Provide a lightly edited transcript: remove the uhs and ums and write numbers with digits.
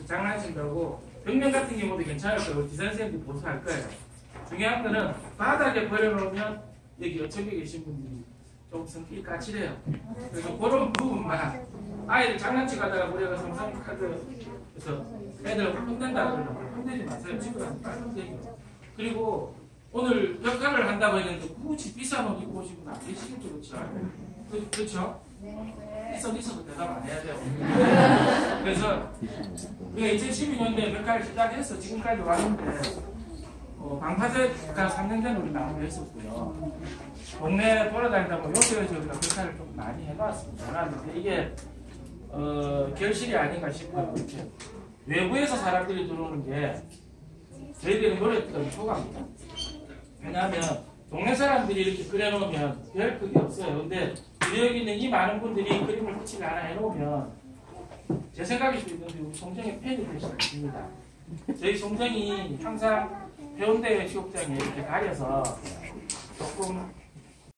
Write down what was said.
장난친다고 벽면 같은 경우도 괜찮을 거고 디자인 선생님들이 보수할 거예요. 중요한 거는 바닥에 버려놓으면 여기 옆쪽에 계신 분들이 좀 성격이 까칠해요. 그래서 그런 부분만 아이들 장난치 가다가 우리가 삼성카드 그래서 애들 혼낸다 그러면 혼내지 마세요. 친구들한테 깔끔되게. 그리고 오늘 역할을 한다고 했는데 굳이 비싼 옷 입고 오시면 안 되시겠죠, 그렇죠? 그렇죠? 있어도 대답 안 해야 돼요. 그래서 우리가 2012년도에 역할을 시작해서 지금까지 왔는데 방파제가 3년 전에 우리 나오게 했었고요. 동네 돌아다니다 보면 여기저기가 역할을 좀 많이 해놨습니다. 해놨는데 이게 결실이 아닌가 싶어요. 외부에서 사람들이 들어오는 게 저희들이 노력했던 초과입니다. 왜냐하면 동네 사람들이 이렇게 그려놓으면 별 그게 없어요. 근데 우리 여기 있는 이 많은 분들이 그림을 붙이게 하나 해놓으면 제 생각일 수도 있는데 우리 송정의 팬이 될 수도 있습니다. 저희 송정이 항상 해운대 시국장에 이렇게 가려서 조금